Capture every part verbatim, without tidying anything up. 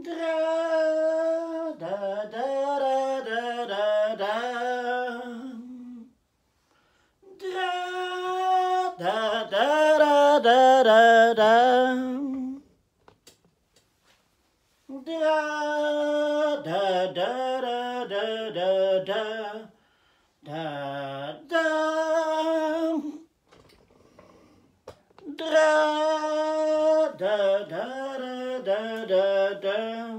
Dra, da, da, da, da, da, da. Dra, da, da, da, da, da, da. Dra, da, da, da, da, da, da. Da, da. Dra, da, da, da, da, da, da.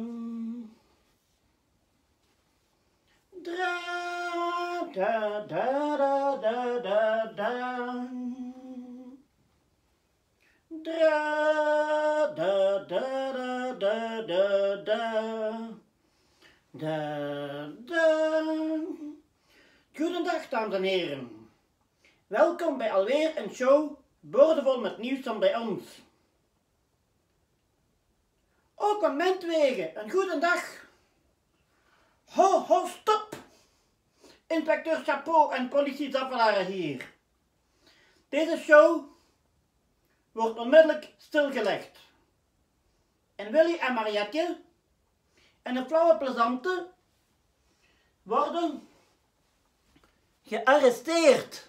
Dra, da, da, da, da, da, da. Dra, da, da, da, da, da, da. Da, da. Goedendag, dames en heren. Welkom bij alweer een show boordevol met nieuws van bij ons. Ook aan mentwegen, een goede dag. Ho, ho, stop! Inspecteur Chapeau en politie-Zaffelaren hier. Deze show wordt onmiddellijk stilgelegd. En Willy en Marietje en een flauwe plezante worden gearresteerd.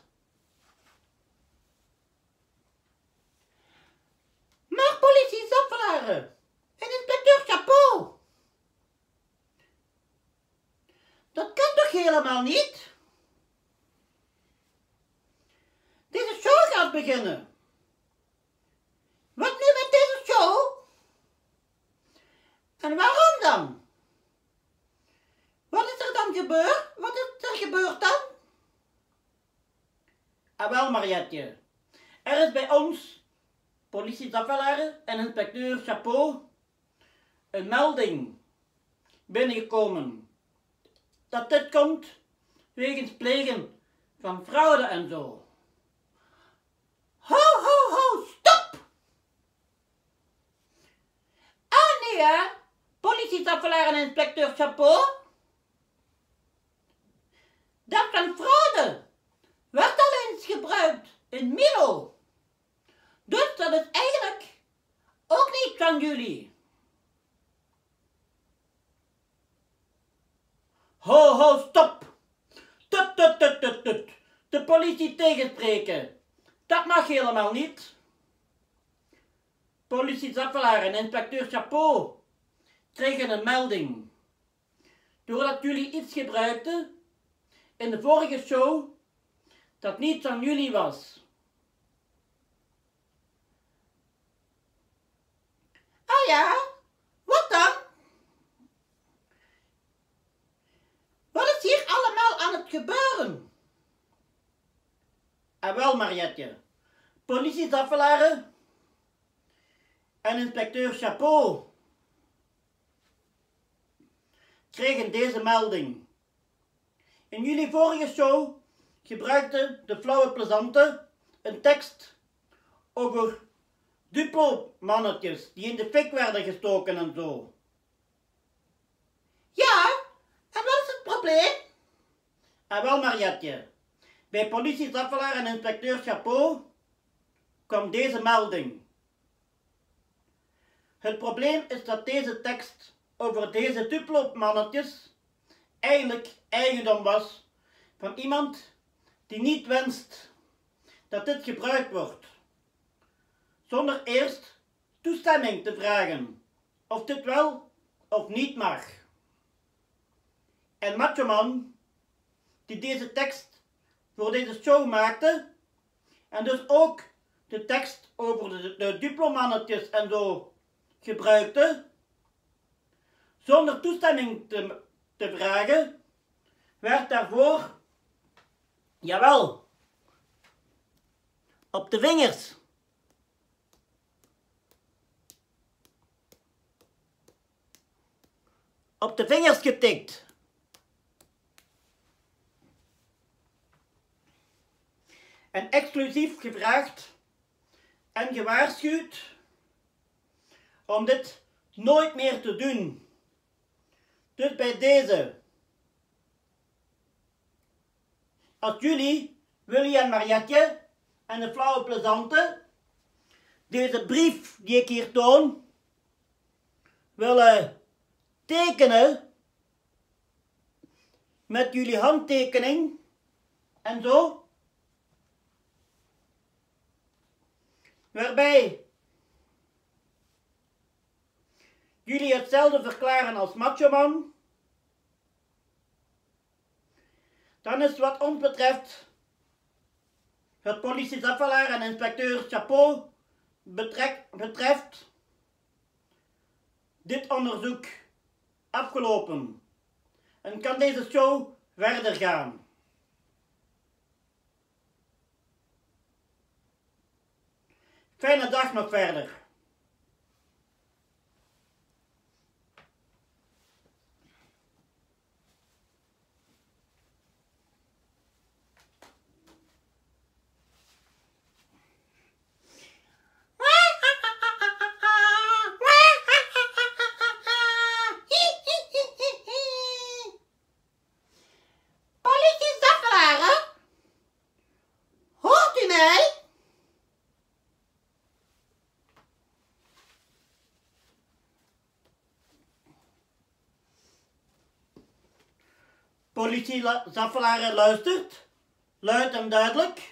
Maar politie-Zaffelaren en inspecteur Chapeau, dat kan toch helemaal niet? Deze show gaat beginnen. Wat nu met deze show? En waarom dan? Wat is er dan gebeurd? Wat is er gebeurd dan? Ah wel, Marietje, er is bij ons, politie-Zaffelaren en inspecteur Chapeau, een melding binnengekomen dat dit komt wegens plegen van fraude en zo. Ho, ho, ho, stop! Ah nee hè, politie-Zaffelaren en inspecteur Chapeau. Dat van fraude werd al eens gebruikt in Milo. Dus dat is eigenlijk ook niet van jullie. Ho, ho, stop! Tut, tut, tut, tut, tut. De politie tegenspreken. Dat mag helemaal niet. Politie-Zaffelaren en inspecteur Chapeau kregen een melding. Doordat jullie iets gebruikten in de vorige show dat niet van jullie was. Ah ja? Wat dan? Wat is hier allemaal aan het gebeuren? Ah wel, Marietje. Politie-Zaffelaren en inspecteur Chapeau kregen deze melding. In jullie vorige show gebruikte de flauwe plezante een tekst over Duplo-mannetjes die in de fik werden gestoken en zo. Ja, en wat is het probleem? Ah wel, Marietje, bij politie-Zaffelaren en inspecteur Chapeau kwam deze melding. Het probleem is dat deze tekst over deze Duplo-mannetjes eigenlijk eigendom was van iemand die niet wenst dat dit gebruikt wordt, zonder eerst toestemming te vragen of dit wel of niet mag. En Machoman, die deze tekst voor deze show maakte, en dus ook de tekst over de, de diplomannetjes en zo gebruikte, zonder toestemming te, te vragen, werd daarvoor, jawel, op de vingers op de vingers getikt. En exclusief gevraagd en gewaarschuwd om dit nooit meer te doen. Dus bij deze, als jullie, Willy en Marietje en de flauwe plezante, deze brief die ik hier toon, willen tekenen met jullie handtekening en zo, waarbij jullie hetzelfde verklaren als Macho Man, dan is wat ons betreft het politiezaffelaar en inspecteur Chapeau betrek, betreft dit onderzoek afgelopen en kan deze show verder gaan. Fijne dag nog verder. Politiezaffelaar luistert, luid en duidelijk.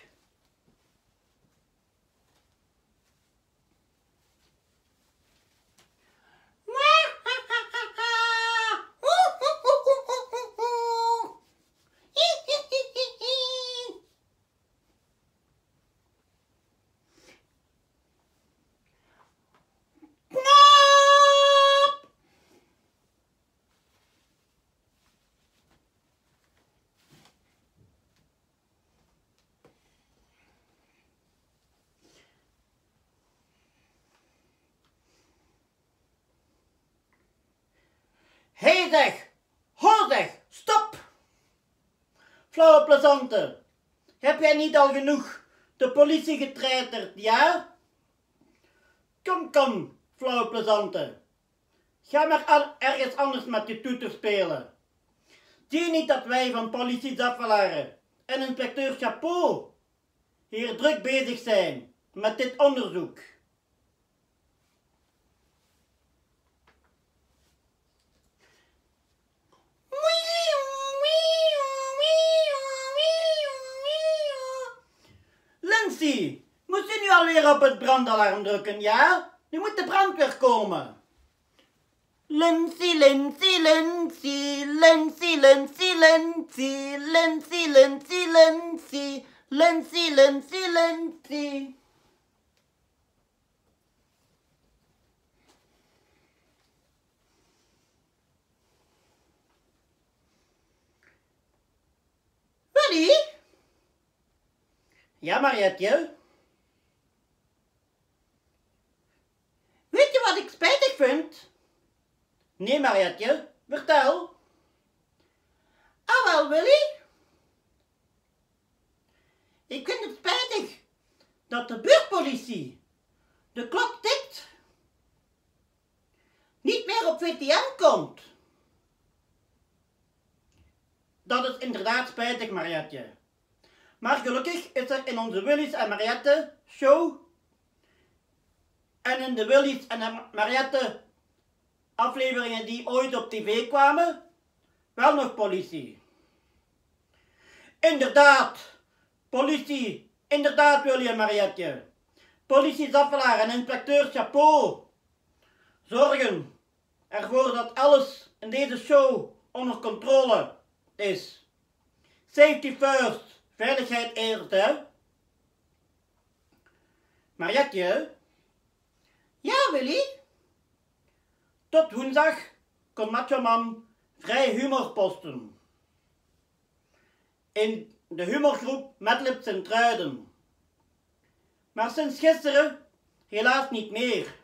Hé zeg, ho zeg, stop! Flauwe plezante, heb jij niet al genoeg de politie getreiterd, ja? Kom, kom, flauwe plezante, ga maar ergens anders met je toeter spelen. Zie niet dat wij van politiezaffelaren en inspecteur Chapeau hier druk bezig zijn met dit onderzoek. Lindsay, moet je nu alweer op het brandalarm drukken, ja? Nu moet de brandweer komen. Lindsay, Lindsay, Lindsay, Lindsay, Lindsay, Lindsay, Lindsay, Lindsay, Lindsay, Lindsay, Lindsay, Lindsay. Willy? Ja, Marietje? Weet je wat ik spijtig vind? Nee, Marietje, vertel. Ah wel, Willy? Ik vind het spijtig dat de buurtpolitie, de klok tikt, niet meer op V T M komt. Dat is inderdaad spijtig, Marietje. Maar gelukkig is er in onze Willy's en Mariette show en in de Willy's en Mariette afleveringen die ooit op tv kwamen, wel nog politie. Inderdaad, politie, inderdaad Willy en Marietje. Politiezaffelaar en inspecteur Chapeau zorgen ervoor dat alles in deze show onder controle is. Safety first. Veiligheid eerst, hè? Marietje? Ja, Willy? Tot woensdag kon Macho Man vrij humor posten. In de humorgroep Madlib Sint-Truiden. Maar sinds gisteren helaas niet meer.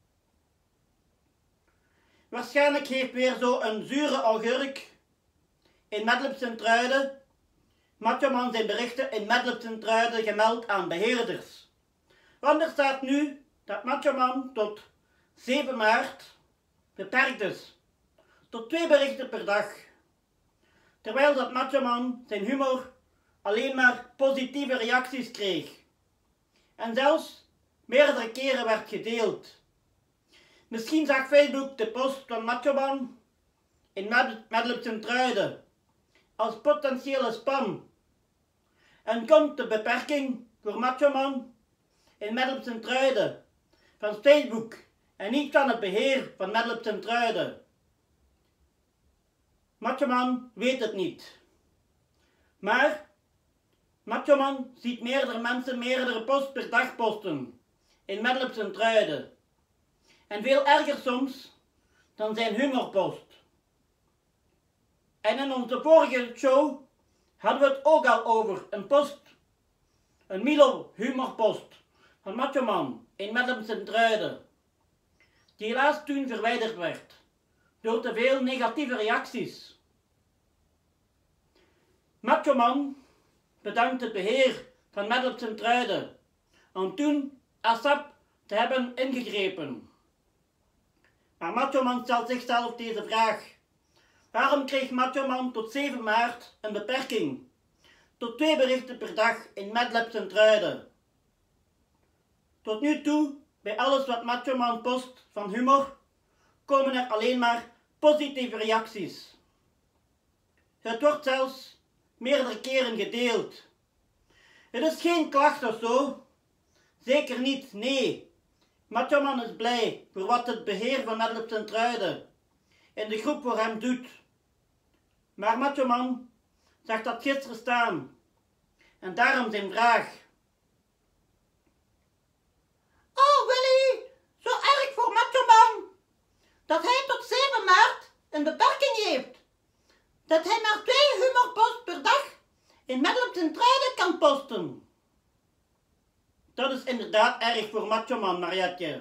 Waarschijnlijk heeft weer zo een zure augurk in Madlib Sint-Truiden Macho Man zijn berichten in Madlib Sint-Truiden gemeld aan beheerders. Want er staat nu dat Macho Man tot zeven maart beperkt is. Tot twee berichten per dag. Terwijl dat Macho Man zijn humor alleen maar positieve reacties kreeg. En zelfs meerdere keren werd gedeeld. Misschien zag Facebook de post van Macho Man in Meddelop Sint-Truiden als potentiële spam en komt de beperking voor Machoman in Meddelop Sint-Truiden van Facebook en niet van het beheer van Meddelop Sint-Truiden. Machoman weet het niet. Maar Machoman ziet meerdere mensen meerdere posts per dag posten in Meddelop Sint-Truiden. En veel erger soms dan zijn humorpost. En in onze vorige show hadden we het ook al over een post, een Milo humorpost van Machoman in Meddelop Sint-Truiden, die helaas toen verwijderd werd door te veel negatieve reacties. Machoman bedankt het beheer van Meddelop Sint-Truiden om toen ASAP te hebben ingegrepen. Maar Machoman stelt zichzelf deze vraag. Waarom kreeg Machoman tot zeven maart een beperking? Tot twee berichten per dag in Meddelop Sint-Truiden. Tot nu toe, bij alles wat Machoman post van humor, komen er alleen maar positieve reacties. Het wordt zelfs meerdere keren gedeeld. Het is geen klacht of zo. Zeker niet, nee. Machoman is blij voor wat het beheer van Meddelop Sint-Truiden in de groep voor hem doet. Maar Machoman zag dat gisteren staan. En daarom zijn vraag. Oh Willy, zo erg voor Machoman. Dat hij tot zeven maart een beperking heeft. Dat hij maar twee humorposts per dag in Meddelop Sint-Truiden kan posten. Dat is inderdaad erg voor Machoman, Marietje.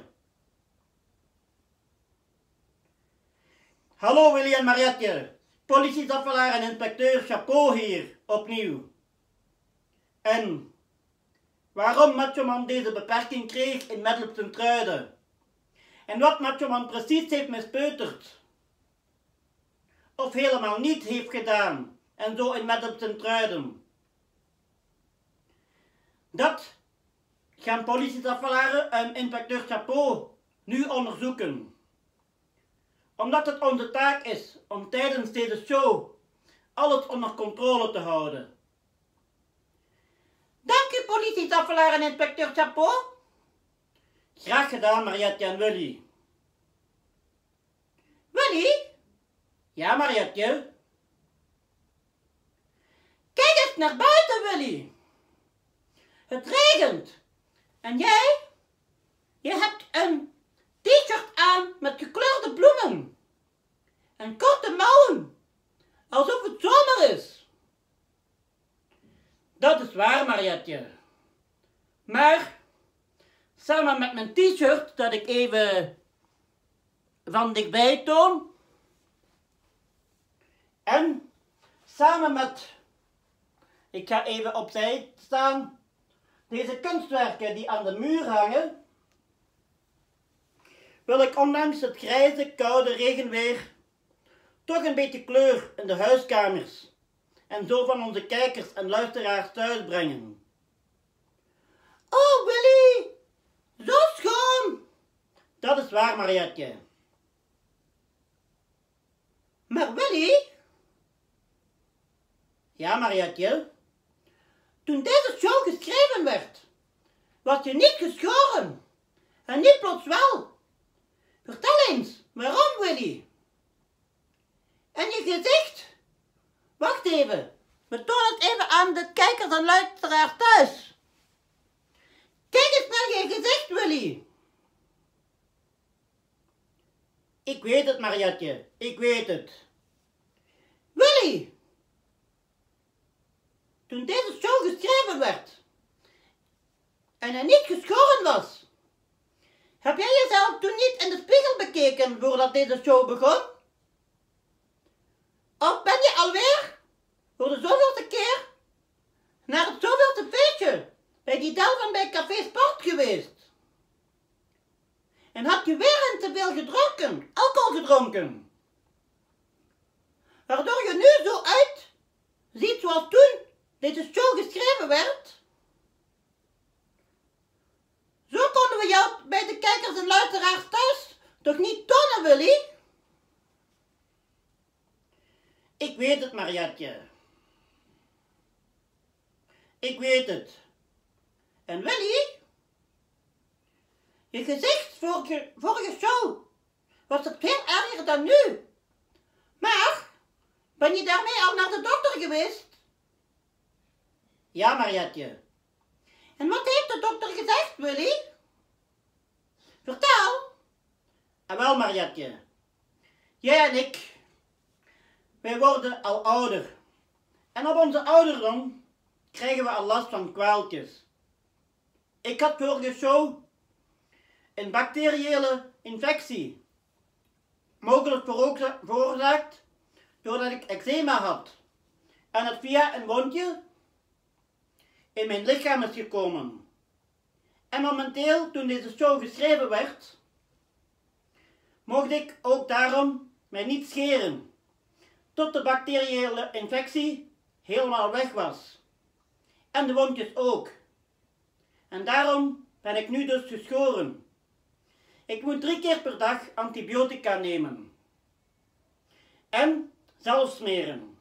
Hallo Willy en Marietje. Politiedaffelaar en inspecteur Chapeau hier, opnieuw. En waarom Machoman deze beperking kreeg in Meddelop Sint-Truiden. En wat Machoman precies heeft mispeuterd. Of helemaal niet heeft gedaan. En zo in Meddelop Sint-Truiden. Dat gaan politiedaffelaren en inspecteur Chapeau nu onderzoeken. Omdat het onze taak is om tijdens deze show alles onder controle te houden. Dank u politiedaffelaar en inspecteur Chapeau. Graag gedaan, Marietje en Willy. Willy? Ja, Marietje? Kijk eens naar buiten, Willy. Het regent. En jij? Je hebt een t-shirt aan met gekleurde bloemen. En korte mouwen. Alsof het zomer is. Dat is waar, Marietje. Maar samen met mijn t-shirt dat ik even van dichtbij toon. En samen met, ik ga even opzij staan, deze kunstwerken die aan de muur hangen, wil ik ondanks het grijze, koude regenweer toch een beetje kleur in de huiskamers en zo van onze kijkers en luisteraars thuis brengen. Oh Willy, zo schoon! Dat is waar, Marietje. Maar Willy? Ja, Marietje? Toen deze show geschreven werd, was je niet geschoren. En niet plots wel. Vertel eens, waarom Willy? En je gezicht? Wacht even, we tonen het even aan de kijkers en luisteraars thuis. Kijk eens naar je gezicht, Willy. Ik weet het, Marietje, ik weet het. Willy! Toen deze show geschreven werd en er niet geschoren was, heb jij jezelf toen niet in de spiegel bekeken voordat deze show begon? Of ben je alweer voor de zoveelste keer naar het zoveelste feestje bij die Delven bij Café Sport geweest? En had je weer een te veel gedronken, alcohol gedronken? Waardoor je nu zo uit ziet zoals toen deze show geschreven werd? Zo konden we jou bij de kijkers en luisteraars thuis toch niet tonen, Willy? Ik weet het, Marietje. Ik weet het. En Willy? Je gezicht vorige, vorige show was het veel erger dan nu. Maar, ben je daarmee al naar de dokter geweest? Ja, Marietje. En wat heeft de dokter gezegd, Willy? Vertel. En wel, Marietje. Jij en ik, wij worden al ouder. En op onze ouderdom krijgen we al last van kwaaltjes. Ik had vorige show een bacteriële infectie. Mogelijk veroorzaakt doordat ik eczeema had. En het via een wondje in mijn lichaam is gekomen. En momenteel, toen deze show geschreven werd, mocht ik ook daarom mij niet scheren, tot de bacteriële infectie helemaal weg was. En de wondjes ook. En daarom ben ik nu dus geschoren. Ik moet drie keer per dag antibiotica nemen. En zelf smeren.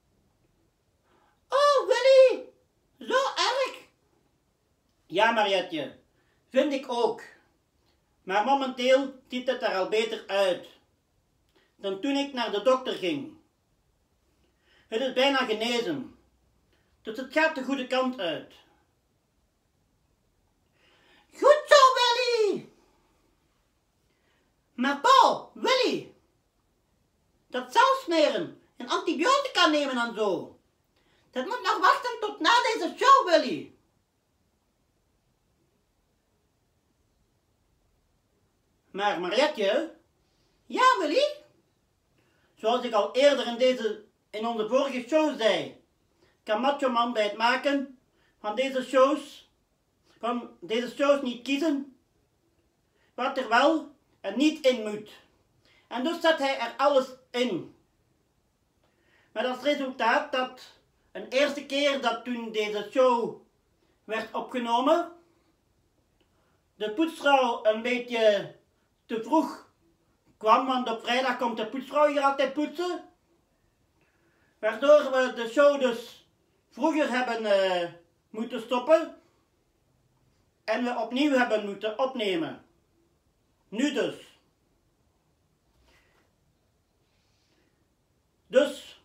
Oh, Willy! Zo erg! Ja, Marietje, vind ik ook. Maar momenteel ziet het er al beter uit dan toen ik naar de dokter ging. Het is bijna genezen, dus het gaat de goede kant uit. Goed zo, Willy! Maar Paul, Willy, dat zelfsmeren en antibiotica nemen en zo, dat moet nog wachten tot na deze show, Willy. Maar Marietje, ja, Willy? Zoals ik al eerder in, deze, in onze vorige show zei, kan Macho Man bij het maken van deze shows, van deze shows niet kiezen wat er wel en niet in moet. En dus zet hij er alles in. Met als resultaat dat een eerste keer dat toen deze show werd opgenomen, de poetsvrouw een beetje te vroeg kwam, want op vrijdag komt de poetsvrouw hier altijd poetsen. Waardoor we de show dus vroeger hebben uh, moeten stoppen. En we opnieuw hebben moeten opnemen. Nu dus. Dus.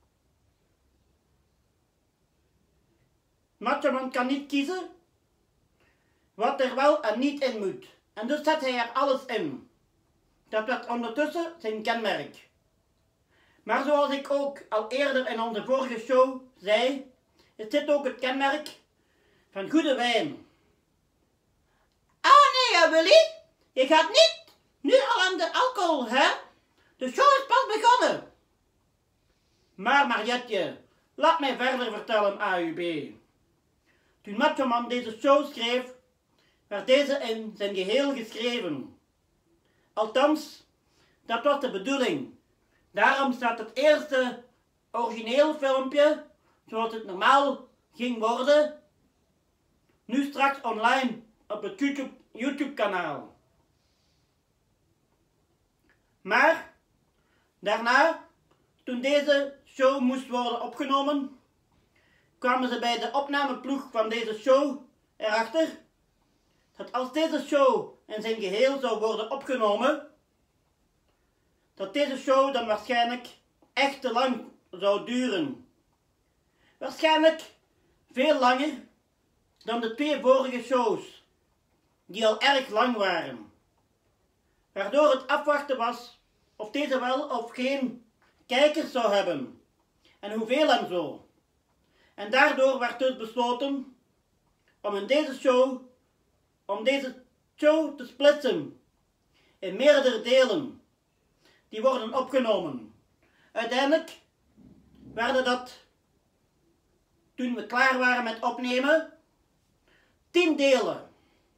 Macho Man kan niet kiezen wat er wel en niet in moet. En dus zet hij er alles in. Dat werd ondertussen zijn kenmerk. Maar zoals ik ook al eerder in onze vorige show zei, is dit ook het kenmerk van goede wijn. Ah nee, Willy, je gaat niet nu al aan de alcohol, hè? De show is pas begonnen. Maar Marietje, laat mij verder vertellen, A U B. Toen Macho Man deze show schreef, werd deze in zijn geheel geschreven. Althans, dat was de bedoeling. Daarom staat het eerste origineel filmpje, zoals het normaal ging worden, nu straks online op het YouTube, YouTube kanaal. Maar, daarna, toen deze show moest worden opgenomen, kwamen ze bij de opnameploeg van deze show erachter dat als deze show in zijn geheel zou worden opgenomen, dat deze show dan waarschijnlijk echt te lang zou duren. Waarschijnlijk veel langer dan de twee vorige shows, die al erg lang waren. Waardoor het afwachten was of deze wel of geen kijkers zou hebben. En hoeveel en zo. En daardoor werd dus besloten om in deze show, om deze show te splitsen in meerdere delen. Die worden opgenomen. Uiteindelijk werden dat, toen we klaar waren met opnemen, tien delen.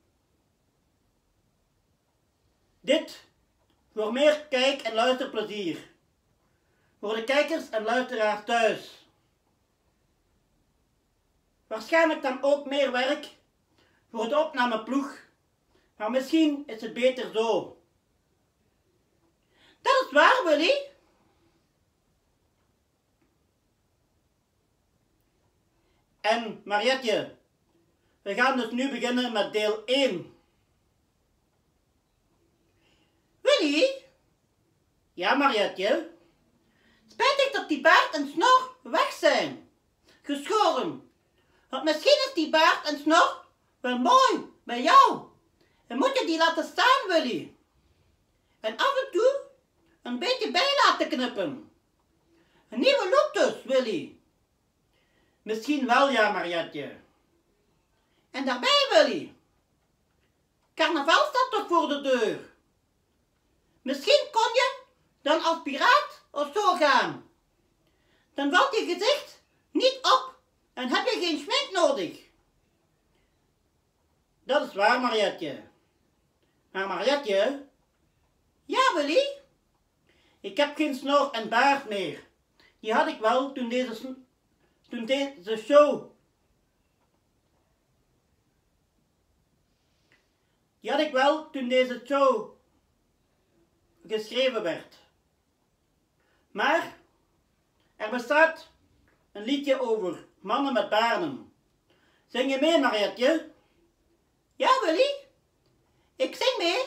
Dit voor meer kijk- en luisterplezier. Voor de kijkers en luisteraars thuis. Waarschijnlijk dan ook meer werk voor de opnameploeg, maar misschien is het beter zo. Dat is waar, Willy. En Marietje, we gaan dus nu beginnen met deel één. Willy? Ja, Marietje? Spijtig dat die baard en snor weg zijn. Geschoren. Want misschien is die baard en snor wel mooi bij jou. We moeten die laten staan, Willy. En af en toe een beetje bij laten knippen. Een nieuwe look dus, Willy. Misschien wel, ja, Marietje. En daarbij, Willy. Carnaval staat toch voor de deur. Misschien kon je dan als piraat of zo gaan. Dan valt je gezicht niet op en heb je geen schmink nodig. Dat is waar, Marietje. Maar Marietje, Ja, Willy? ik heb geen snor en baard meer. Die had ik wel toen deze, sn- toen deze show... Die had ik wel toen deze show geschreven werd. Maar er bestaat een liedje over mannen met baarden. Zing je mee, Marietje? Ja, Willy? Ik zing mee.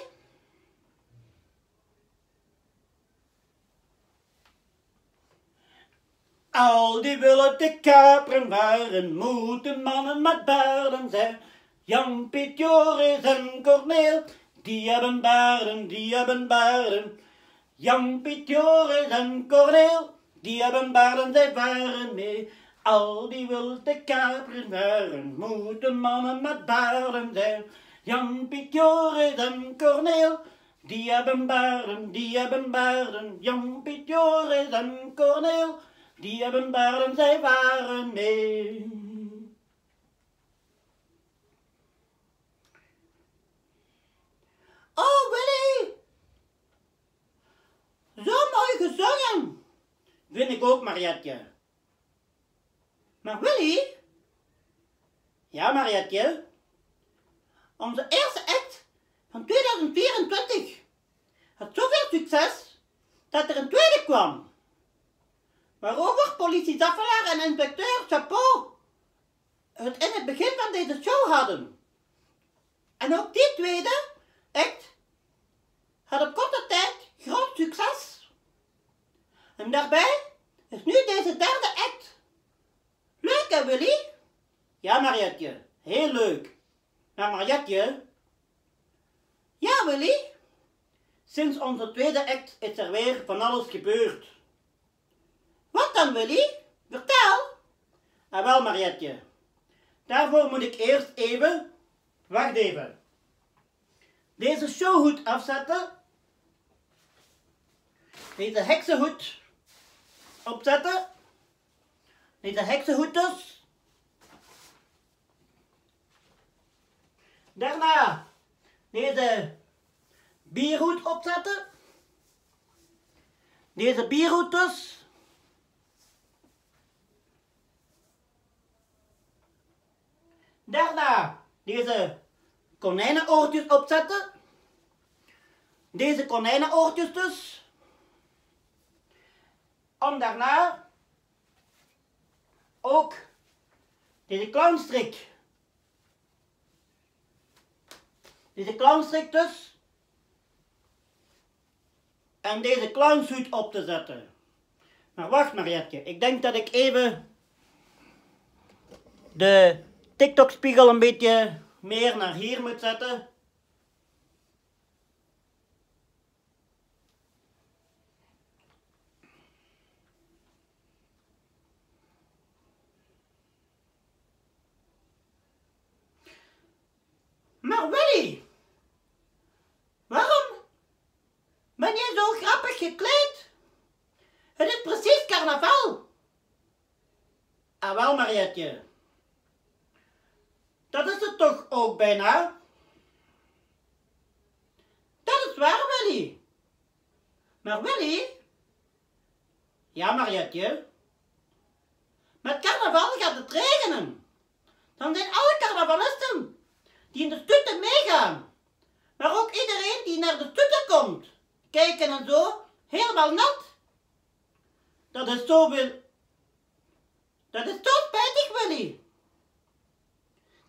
Al die willen te kaperen waren, moeten mannen met baarden zijn. Jan, Piet, Joris en Corneel, die hebben baarden, die hebben baarden. Jan, Piet, Joris en Corneel, die hebben baarden, zij varen mee. Al die willen te kaperen waren, moeten mannen met baarden zijn. Jan, Piet, Joris en Corneel, die hebben baarden, die hebben baarden. Jan, Piet, Joris en Corneel, die hebben baarden, zij varen mee. Oh, Willy! Zo mooi gezongen. Vind ik ook, Marietje. Maar Willy, Ja, Marietje? onze eerste act van tweeduizend vierentwintig had zoveel succes dat er een tweede kwam. Waarover politie Zaffelaar en inspecteur Chapeau het in het begin van deze show hadden. En ook die tweede act had op korte tijd groot succes. En daarbij is nu deze derde act. Leuk hè, Willy? Ja, Marietje. Heel leuk. Maar Marietje, Ja, Willy? sinds onze tweede act is er weer van alles gebeurd. Wat dan, Willy? Vertel. Ah wel, Marietje. Daarvoor moet ik eerst even... Wacht even. Deze showhoed afzetten. Deze heksenhoed opzetten. Deze heksenhoed dus. Daarna deze bierhoed opzetten. Deze bierhoed dus. Daarna deze konijnenoortjes opzetten. Deze konijnenoortjes dus. Om daarna ook deze clownstrik. Deze clownstrik dus. En deze clownshoed op te zetten. Maar wacht, Marietje, ik denk dat ik even de TikTok-spiegel een beetje meer naar hier moet zetten. Maar Willy, waarom ben je zo grappig gekleed? Het is precies carnaval. Ah wel, Marietje. Dat is het toch ook bijna? Dat is waar, Willy. Maar Willy, Ja, Marietje. met carnaval gaat het regenen. Dan zijn alle carnavalisten die in de stutten meegaan, maar ook iedereen die naar de stutten komt, kijken en zo, helemaal nat. Dat is zoveel... Dat is zo spijtig, Willy.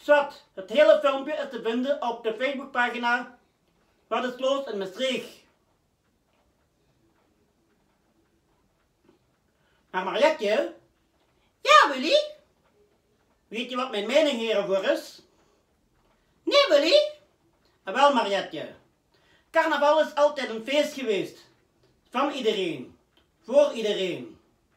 Zwat, het hele filmpje is te vinden op de Facebookpagina Wat is los in Maastricht. Maar Marietje, Ja, Willy? weet je wat mijn mening hierover is? Nee, Willy? En wel Marietje, carnaval is altijd een feest geweest. Van iedereen. Voor iedereen.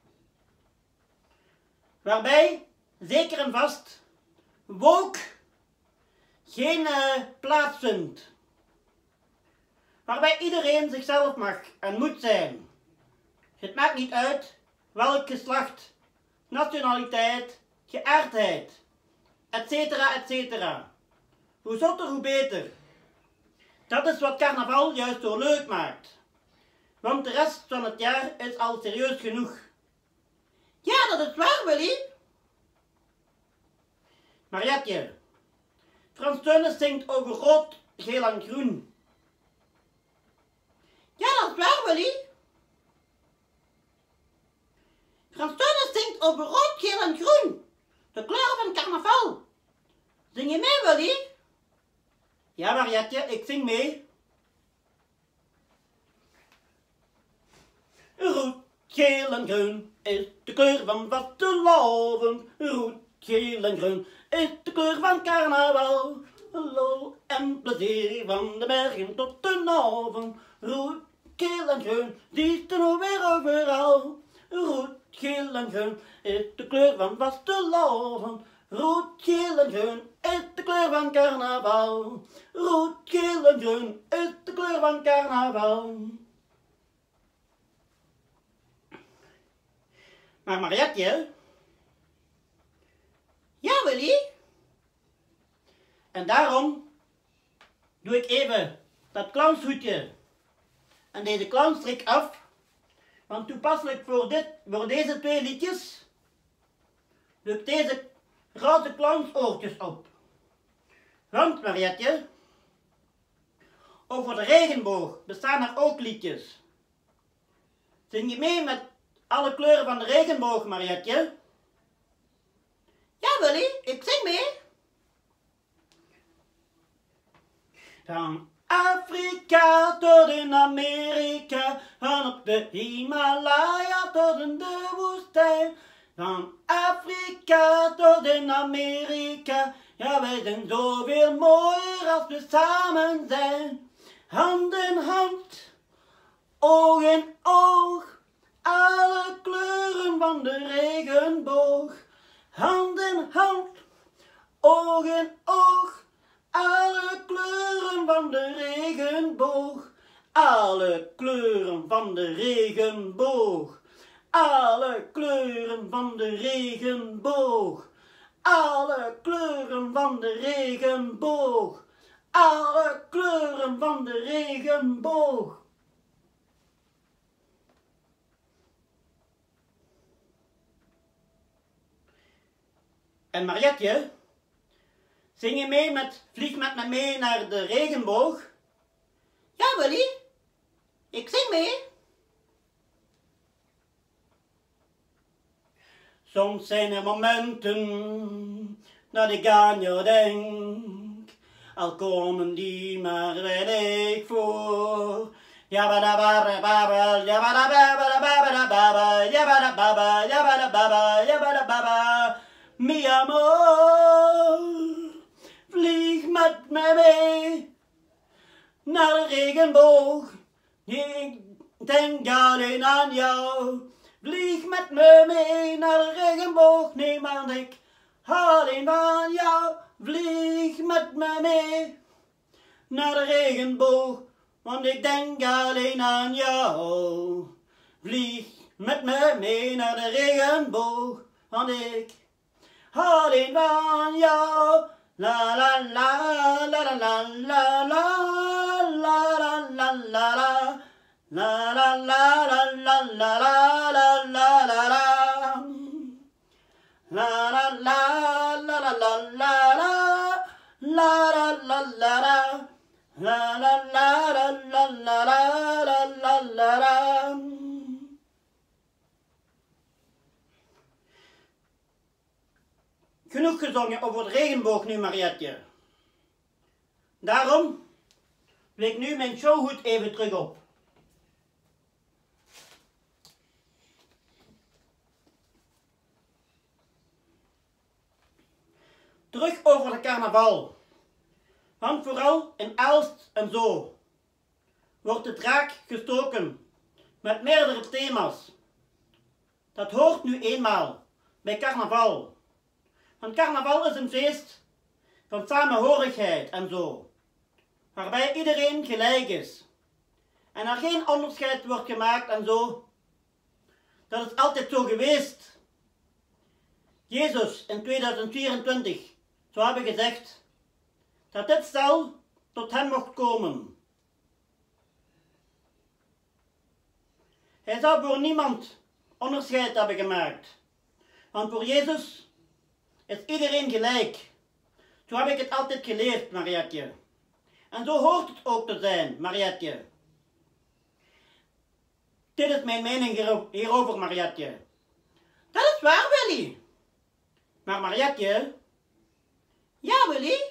Waarbij, zeker en vast, woke geen uh, plaats vindt. Waarbij iedereen zichzelf mag en moet zijn. Het maakt niet uit welk geslacht, nationaliteit, geaardheid, et cetera, et cetera. Hoe zotter, hoe beter. Dat is wat carnaval juist zo leuk maakt. Want de rest van het jaar is al serieus genoeg. Ja, dat is waar, Willy. Marietje, Frans Teunis zingt over rood, geel en groen. Ja, dat is waar, Willy. Frans Teunis zingt over rood, geel en groen. De kleuren van carnaval. Zing je mee, Willy? Ja, Marietje, ik zing mee. Rood, geel en groen is de kleur van vastelavond. Rood, geel en groen is de kleur van carnaval. Lol en plezier van de bergen tot de avond. Rood, geel en groen, die is er nou weer overal. Rood, geel en groen is de kleur van vastelavond. Rood, geel en groen is de kleur van carnaval. Rood, geel en groen is de kleur van carnaval. Maar Marietje? Ja, Willy? En daarom doe ik even dat clownshoedje en deze clownstrik af. Want toepasselijk voor, dit, voor deze twee liedjes doe ik deze roze clownsoortjes op. Want Marietje, over de regenboog bestaan er ook liedjes. Zing je mee met alle kleuren van de regenboog, Marietje? Ja, Willy, ik zing mee. Van Afrika tot in Amerika, van op de Himalaya tot in de woestijn. Van Afrika tot in Amerika, ja wij zijn zoveel mooier als we samen zijn. Hand in hand, oog in oog, alle kleuren van de regenboog. Hand in hand, oog in oog, alle kleuren van de regenboog. Alle kleuren van de regenboog. Alle kleuren van de regenboog. Alle kleuren van de regenboog. Alle kleuren van de regenboog. En Marietje, zing je mee met Vlieg met me mee naar de regenboog? Ja, Willy, ik zing mee. Soms zijn er momenten dat ik aan jou denk, al komen die maar weinig voor. Jabadababa, jabadababa, jabadababa, jabadababa, jabadababa. Mi amor, vlieg met mij mee naar de regenboog. Ik denk alleen aan jou. Vlieg met me mee naar de regenboog. Nee, want ik hou alleen van jou. Vlieg met me mee naar de regenboog. Want ik denk alleen aan jou. Vlieg met me mee naar de regenboog. Want ik hou alleen van jou. La la la la la la la la la la la la. La la la la la la la la la la la. La la la la la la la la. La la la la la. La la la la la la la la la la. genoeg gezongen over de regenboog nu, Marietje. Daarom wil ik nu mijn showhoed even terug op. Terug over de carnaval. Want vooral in Aalst en zo wordt de draak gestoken met meerdere thema's. Dat hoort nu eenmaal bij carnaval. Want carnaval is een feest van samenhorigheid en zo. Waarbij iedereen gelijk is. En er geen onderscheid wordt gemaakt en zo. Dat is altijd zo geweest. Jezus in tweeduizend vierentwintig zou hebben gezegd dat dit stel tot hem mocht komen. Hij zou voor niemand onderscheid hebben gemaakt. Want voor Jezus is iedereen gelijk. Zo heb ik het altijd geleerd, Marietje. En zo hoort het ook te zijn, Marietje. Dit is mijn mening hierover, Marietje. Dat is waar, Willy. Maar Marietje... Ja, Willy?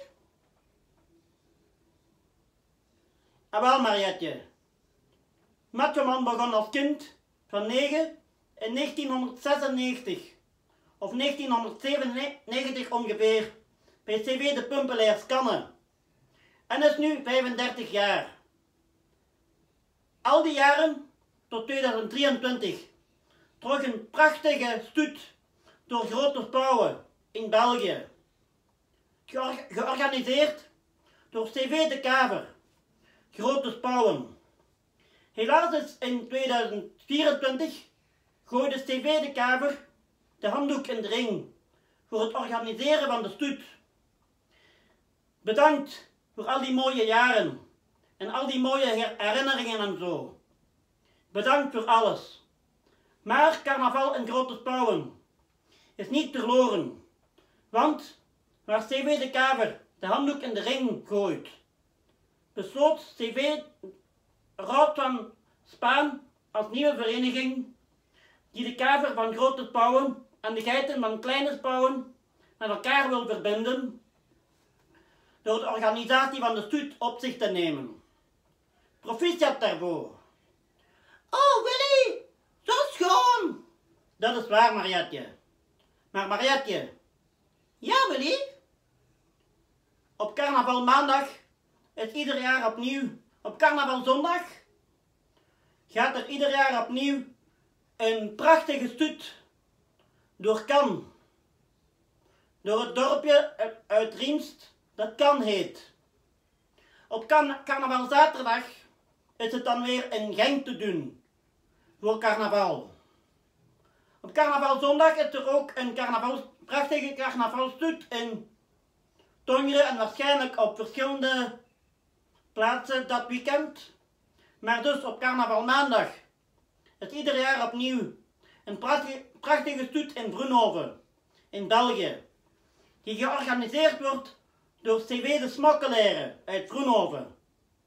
Ah wel, Marietje. Machoman begon als kind van negen in negentienhonderdzesennegentig of negentienhonderdzevenennegentig ongeveer bij C V de Pumpelaars Kanne en is nu vijfendertig jaar. Al die jaren tot tweeduizend drieëntwintig trok een prachtige stoet door Grote Spouwen in België, Geor georganiseerd door C V de Kaver, Grote Spouwen. Helaas is in tweeduizend vierentwintig gooide C V de Kaver de handdoek in de ring voor het organiseren van de stoet. Bedankt voor al die mooie jaren en al die mooie herinneringen en zo. Bedankt voor alles. Maar carnaval in Grote Spouwen is niet verloren, want waar C V de Kaver de handdoek in de ring gooit, besloot C V Raad van Spaan als nieuwe vereniging die de Kaver van Grote Spouwen en de geiten van Kleine Spouwen met elkaar wil verbinden door de organisatie van de stoet op zich te nemen. Proficiat daarvoor. Oh, Willy, zo schoon. Dat is waar, Marietje. Maar Marietje. Ja, Willy? Op carnaval maandag is ieder jaar opnieuw, op carnaval zondag gaat er ieder jaar opnieuw een prachtige stoet door Kan. Door het dorpje uit Riemst dat Kan heet. Op carnaval zaterdag is het dan weer in Genk te doen voor carnaval. Op carnaval zondag is er ook een carnaval, prachtige carnavalstoet in Tongeren en waarschijnlijk op verschillende plaatsen dat weekend. Maar dus op carnaval maandag is ieder jaar opnieuw een prachtige, prachtige stoet in Vroenhoven in België. Die georganiseerd wordt door C V de Smokkelaren uit Vroenhoven.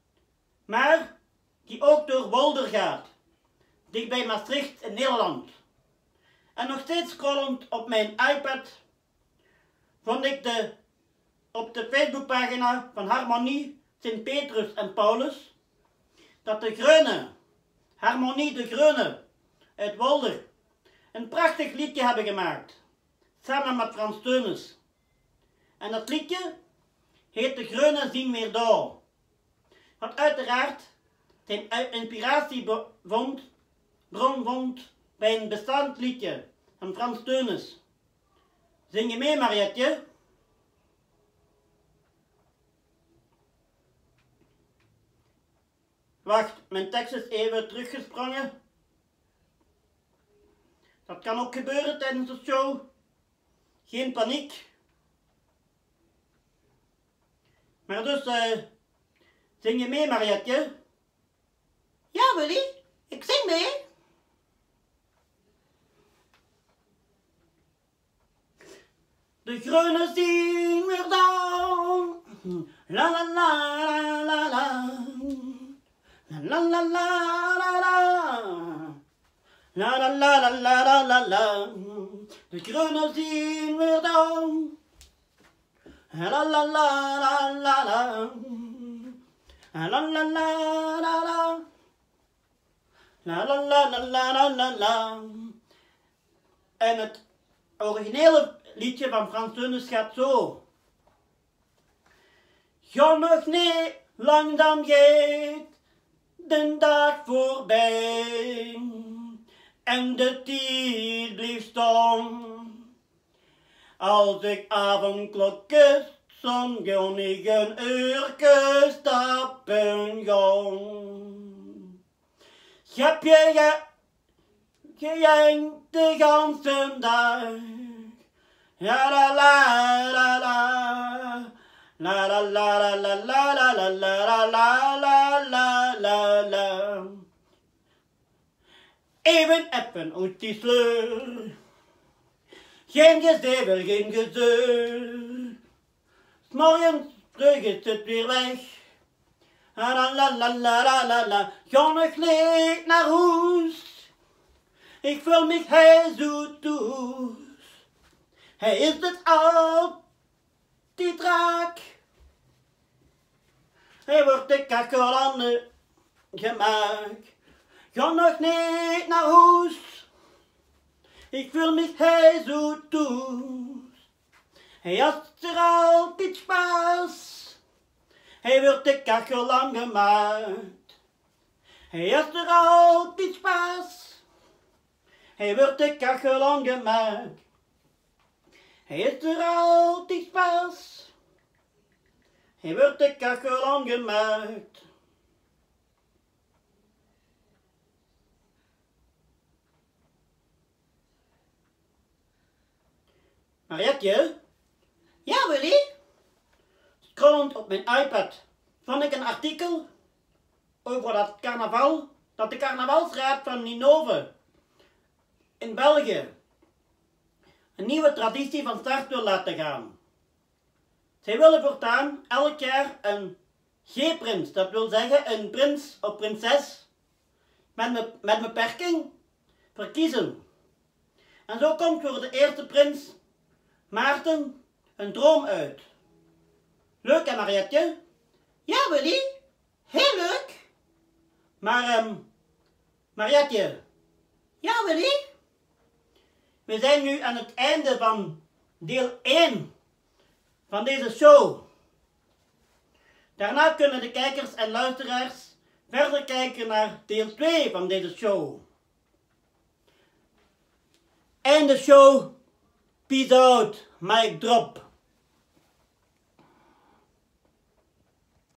Maar die ook door Wolder gaat, dicht bij Maastricht in Nederland. En nog steeds scrollend op mijn iPad vond ik de, op de Facebookpagina van Harmonie Sint-Petrus en Paulus dat de Groene, Harmonie de Groene uit Wolder, een prachtig liedje hebben gemaakt, samen met Frans Teunis. En dat liedje heet De Groene zien weer daar. Wat uiteraard zijn inspiratie vond, bron vond bij een bestaand liedje van Frans Teunis. Zing je mee, Marietje? Wacht, mijn tekst is even teruggesprongen. Dat kan ook gebeuren tijdens de show. Geen paniek. Maar dus, uh, zing je mee, Marietje? Ja, Willy, ik zing mee. De groene zien weer dan. La la la la la la. La la la la la. La la la la la la la la. De groene zien weer dan. La la la la la la. La la la la la la. La la la la la la la. En het originele liedje van Frans Teunis gaat zo. Ga nog niet, langzaam gaat de dag voorbij. En de tijd blijft staan. Als ik avondklokjes zon, ga ik een uurtje stappen gaan. Schapje, je gejankt de ganse dag. Ja la la la la. La la la la la la la la la la la la la. Even appen uit die sleur. Geen gezever, geen gezeur. 's Morgens terug is het weer weg. La la la la la la la. Ga nog niet naar huis. Ik voel me hij zo thuis. Hij is het al, die draak. Hij wordt de kakkel aan de gemaakt. Ga nog niet naar huis. Ik voel me hij zo thuis. Hij had er altijd spaas. Hij wordt de kachel aan gemaakt. Hij had er altijd spaas. Hij wordt de kachel aan gemaakt. Hij heeft er altijd spaas. Hij wordt de kachel aan gemaakt. Marietje? Ja, Willy? Scrollend op mijn iPad vond ik een artikel over dat carnaval, dat de carnavalsraad van Ninove in België een nieuwe traditie van start wil laten gaan. Zij willen voortaan elk jaar een G-prins, dat wil zeggen een prins of prinses met, me, met beperking, verkiezen. En zo komt voor de eerste prins Maarten een droom uit. Leuk hè Marietje? Ja, Willy? Heel leuk. Maar, um, Marietje. Ja, Willy? We zijn nu aan het einde van deel één van deze show. Daarna kunnen de kijkers en luisteraars verder kijken naar deel twee van deze show. Einde show. Peace out. Mic drop.